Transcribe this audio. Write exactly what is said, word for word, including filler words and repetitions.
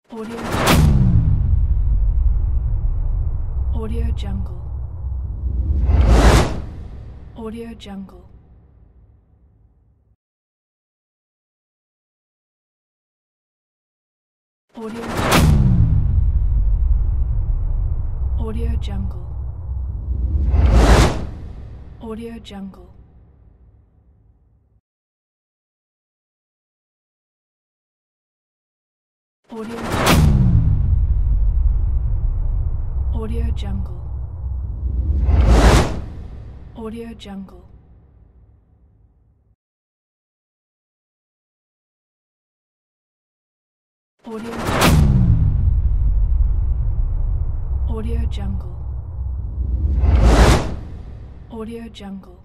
Audio Audio Jungle. Audio Jungle. Audio Audio Jungle. Audio Jungle. Audio Audio Jungle. Audio Jungle. Audio Audio Jungle. Audio Jungle.